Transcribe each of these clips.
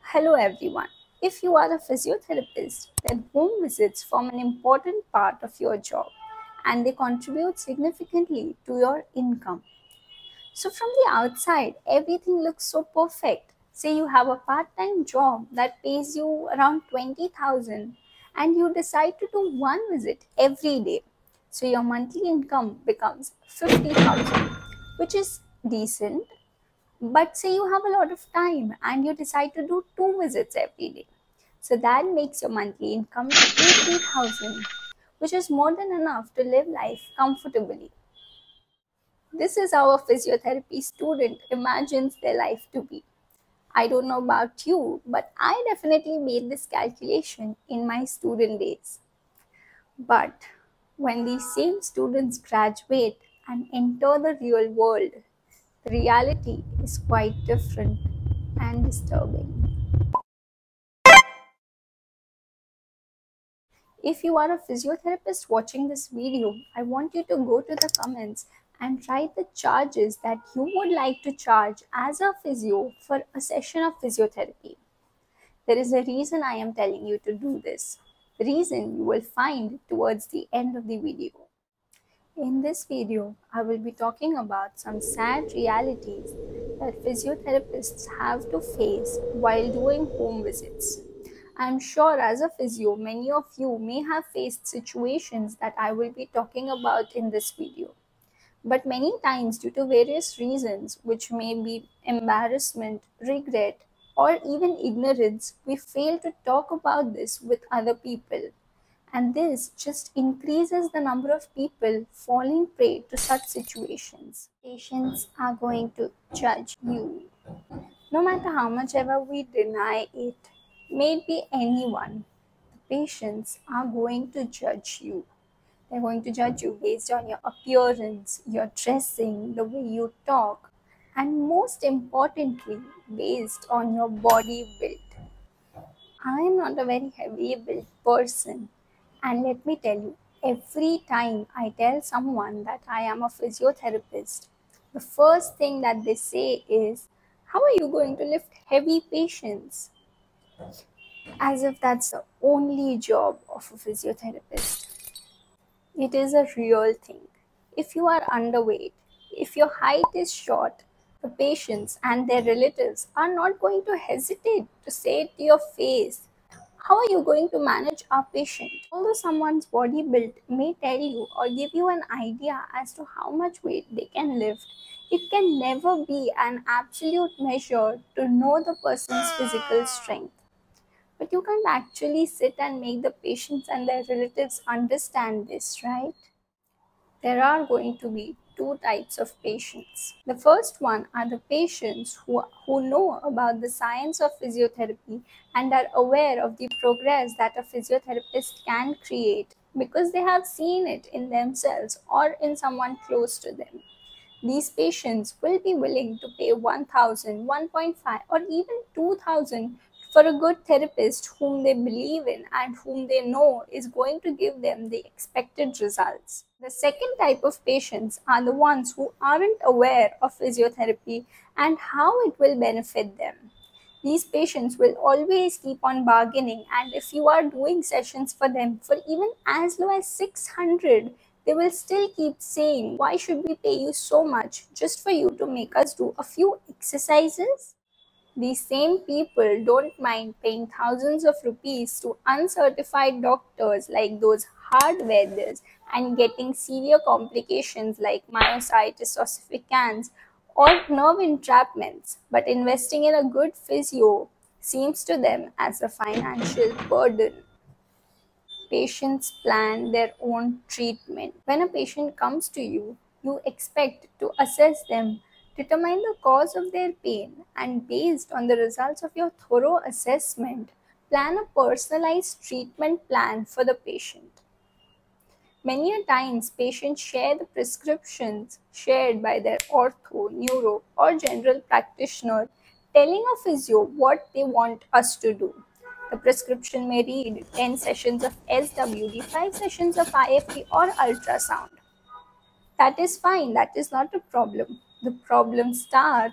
Hello everyone. If you are a physiotherapist, then home visits form an important part of your job and they contribute significantly to your income. So from the outside, everything looks so perfect. Say you have a part-time job that pays you around 20,000 and you decide to do one visit every day. So your monthly income becomes 50,000, which is decent, but say you have a lot of time and you decide to do two visits every day. So that makes your monthly income 80,000, which is more than enough to live life comfortably. This is how a physiotherapy student imagines their life to be. I don't know about you, but I definitely made this calculation in my student days. But when these same students graduate and enter the real world, the reality is quite different and disturbing. If you are a physiotherapist watching this video, I want you to go to the comments and write the charges that you would like to charge as a physio for a session of physiotherapy. There is a reason I am telling you to do this. The reason you will find towards the end of the video. In this video, I will be talking about some sad realities that physiotherapists have to face while doing home visits. I'm sure as a physio, many of you may have faced situations that I will be talking about in this video. But many times, due to various reasons, which may be embarrassment, regret, or even ignorance, we fail to talk about this with other people. And this just increases the number of people falling prey to such situations. Patients are going to judge you. No matter how much ever we deny it, may it be anyone, the patients are going to judge you. They're going to judge you based on your appearance, your dressing, the way you talk, and most importantly, based on your body build. I am not a very heavy built person, and let me tell you, every time I tell someone that I am a physiotherapist, the first thing that they say is, how are you going to lift heavy patients? As if that's the only job of a physiotherapist. It is a real thing. If you are underweight, if your height is short, the patients and their relatives are not going to hesitate to say it to your face. How are you going to manage our patient? Although someone's body build may tell you or give you an idea as to how much weight they can lift, it can never be an absolute measure to know the person's physical strength. But you can't actually sit and make the patients and their relatives understand this, right? There are going to be two types of patients. The first one are the patients who know about the science of physiotherapy and are aware of the progress that a physiotherapist can create because they have seen it in themselves or in someone close to them. These patients will be willing to pay 1,000, 1.5, or even 2,000 for a good therapist whom they believe in and whom they know is going to give them the expected results. The second type of patients are the ones who aren't aware of physiotherapy and how it will benefit them. These patients will always keep on bargaining, and if you are doing sessions for them for even as low as 600, they will still keep saying, why should we pay you so much just for you to make us do a few exercises? These same people don't mind paying thousands of rupees to uncertified doctors like those hardwares and getting severe complications like myositis ossificans or nerve entrapments, but investing in a good physio seems to them as a financial burden. Patients plan their own treatment. When a patient comes to you, you expect to assess them, determine the cause of their pain, and based on the results of your thorough assessment, plan a personalized treatment plan for the patient. Many a times, patients share the prescriptions shared by their ortho, neuro, or general practitioner, telling a physio what they want us to do. The prescription may read 10 sessions of SWD, 5 sessions of IFT or ultrasound. That is fine, that is not a problem. The problem starts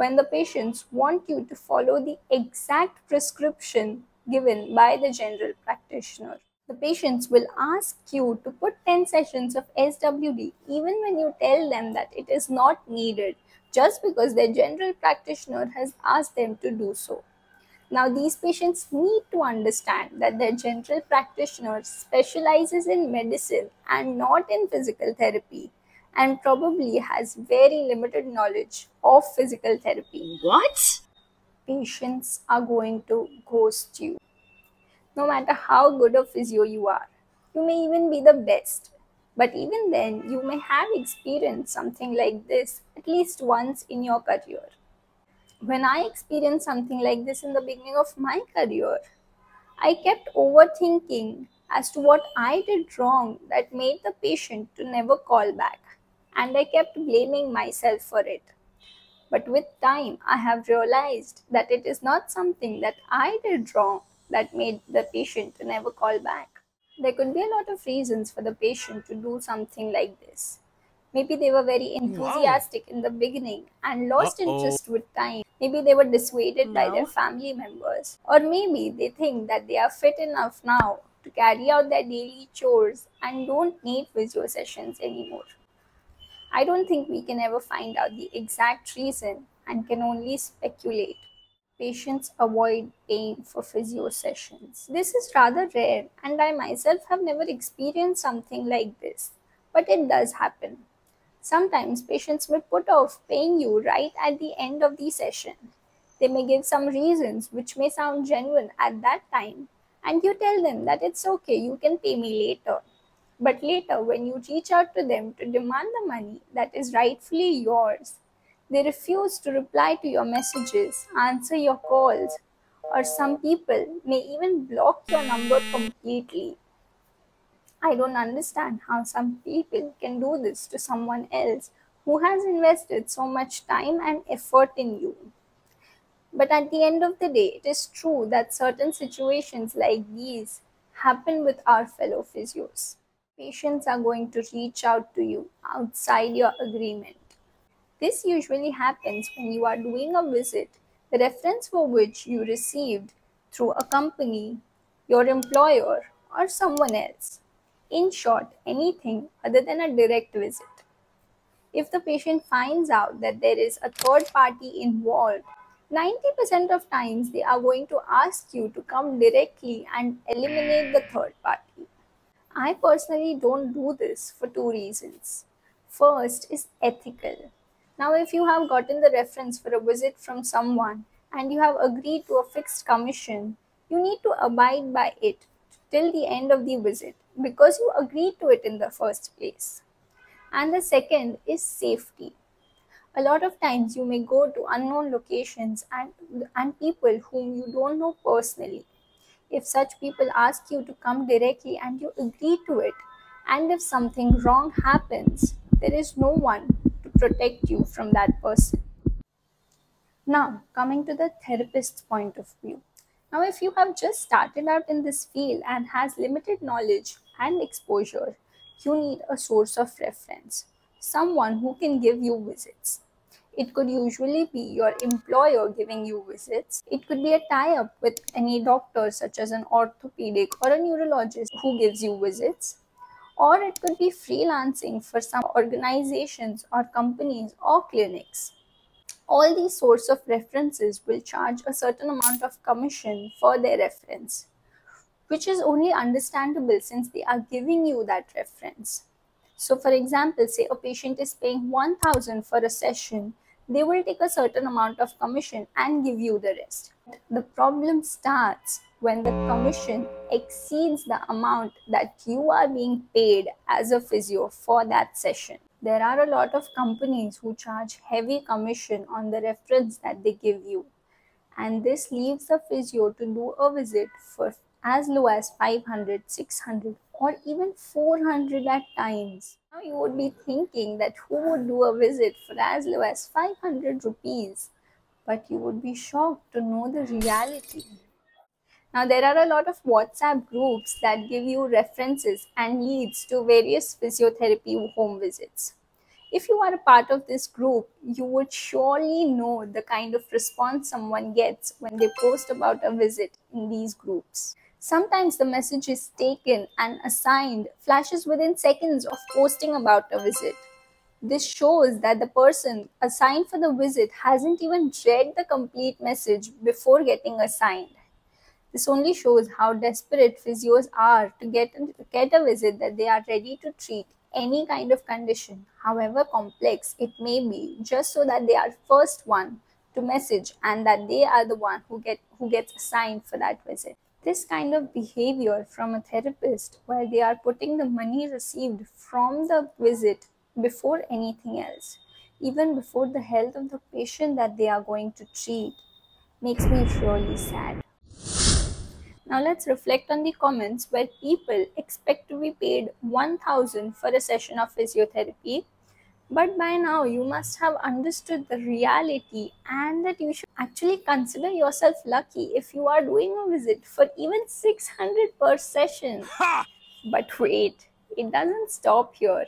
when the patients want you to follow the exact prescription given by the general practitioner. The patients will ask you to put 10 sessions of SWD even when you tell them that it is not needed, just because their general practitioner has asked them to do so. Now, these patients need to understand that their general practitioner specializes in medicine and not in physical therapy, and probably has very limited knowledge of physical therapy. What? Patients are going to ghost you. No matter how good a physio you are, you may even be the best. But even then, you may have experienced something like this at least once in your career. When I experienced something like this in the beginning of my career, I kept overthinking as to what I did wrong that made the patient to never call back, and I kept blaming myself for it. But with time, I have realized that it is not something that I did wrong that made the patient to never call back. There could be a lot of reasons for the patient to do something like this. Maybe they were very enthusiastic in the beginning and lost interest with time. Maybe they were dissuaded by their No. family members. Or maybe they think that they are fit enough now to carry out their daily chores and don't need physio sessions anymore. I don't think we can ever find out the exact reason and can only speculate. Patients avoid paying for physio sessions. This is rather rare, and I myself have never experienced something like this, but it does happen. Sometimes patients may put off paying you right at the end of the session. They may give some reasons which may sound genuine at that time, and you tell them that it's okay, you can pay me later. But later, when you reach out to them to demand the money that is rightfully yours, they refuse to reply to your messages, answer your calls, or some people may even block your number completely. I don't understand how some people can do this to someone else who has invested so much time and effort in you. But at the end of the day, it is true that certain situations like these happen with our fellow physios. Patients are going to reach out to you outside your agreement. This usually happens when you are doing a visit, the reference for which you received through a company, your employer, or someone else. In short, anything other than a direct visit. If the patient finds out that there is a third party involved, 90% of times they are going to ask you to come directly and eliminate the third party. I personally don't do this for two reasons. First is ethical. Now, if you have gotten the reference for a visit from someone and you have agreed to a fixed commission, you need to abide by it till the end of the visit because you agreed to it in the first place. And the second is safety. A lot of times you may go to unknown locations and people whom you don't know personally. If such people ask you to come directly and you agree to it, and if something wrong happens, there is no one to protect you from that person. Now, coming to the therapist's point of view. Now, if you have just started out in this field and has limited knowledge and exposure, you need a source of reference, someone who can give you visits. It could usually be your employer giving you visits. It could be a tie up with any doctor, such as an orthopedic or a neurologist who gives you visits. Or it could be freelancing for some organizations or companies or clinics. All these sorts of references will charge a certain amount of commission for their reference, which is only understandable since they are giving you that reference. So, for example, say a patient is paying 1000 for a session, they will take a certain amount of commission and give you the rest. The problem starts when the commission exceeds the amount that you are being paid as a physio for that session. There are a lot of companies who charge heavy commission on the reference that they give you, and this leaves the physio to do a visit for as low as 500, 600, or even 400 at times. Now you would be thinking that who would do a visit for as low as 500 rupees, but you would be shocked to know the reality. Now there are a lot of WhatsApp groups that give you references and leads to various physiotherapy home visits. If you are a part of this group, you would surely know the kind of response someone gets when they post about a visit in these groups. Sometimes the message is taken and assigned flashes within seconds of posting about a visit. This shows that the person assigned for the visit hasn't even read the complete message before getting assigned. This only shows how desperate physios are to get a visit that they are ready to treat any kind of condition, however complex it may be, just so that they are first one to message and that they are the one who gets assigned for that visit. This kind of behavior from a therapist, where they are putting the money received from the visit before anything else, even before the health of the patient that they are going to treat, makes me really sad. Now let's reflect on the comments where people expect to be paid 1000 for a session of physiotherapy. But by now you must have understood the reality and that you should actually consider yourself lucky if you are doing a visit for even 600 per session. But wait, it doesn't stop here.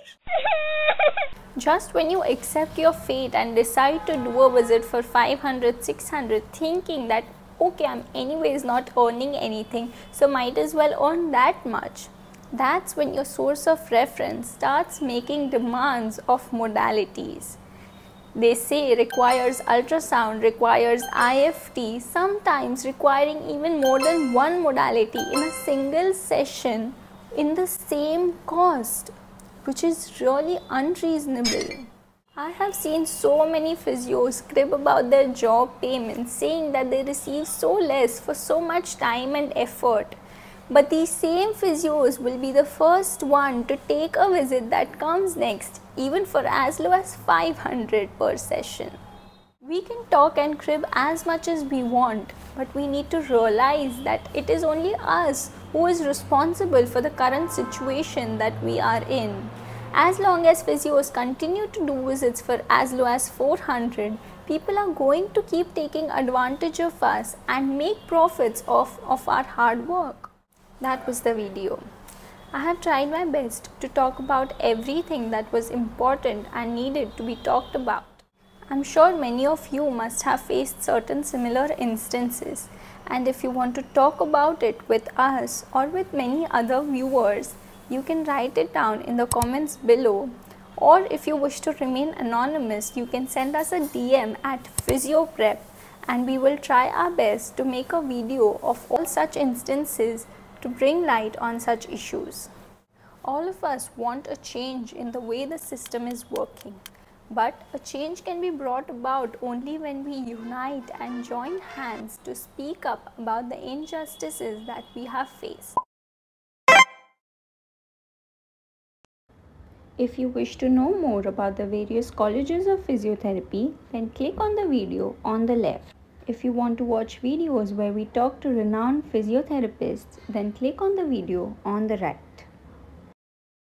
Just when you accept your fate and decide to do a visit for 500, 600, thinking that okay, I'm anyways not earning anything, so might as well earn that much. That's when your source of reference starts making demands of modalities. They say requires ultrasound, requires IFT, sometimes requiring even more than one modality in a single session in the same cost, which is really unreasonable. I have seen so many physios crib about their job payments, saying that they receive so less for so much time and effort. But these same physios will be the first one to take a visit that comes next, even for as low as 500 per session. We can talk and crib as much as we want, but we need to realize that it is only us who is responsible for the current situation that we are in. As long as physios continue to do visits for as low as 400, people are going to keep taking advantage of us and make profits of our hard work. That was the video. I have tried my best to talk about everything that was important and needed to be talked about. I'm sure many of you must have faced certain similar instances, and if you want to talk about it with us or with many other viewers, you can write it down in the comments below, or if you wish to remain anonymous, you can send us a DM at PhysioPrep and we will try our best to make a video of all such instances to bring light on such issues. All of us want a change in the way the system is working, but a change can be brought about only when we unite and join hands to speak up about the injustices that we have faced. If you wish to know more about the various colleges of physiotherapy, then click on the video on the left. If you want to watch videos where we talk to renowned physiotherapists, then click on the video on the right.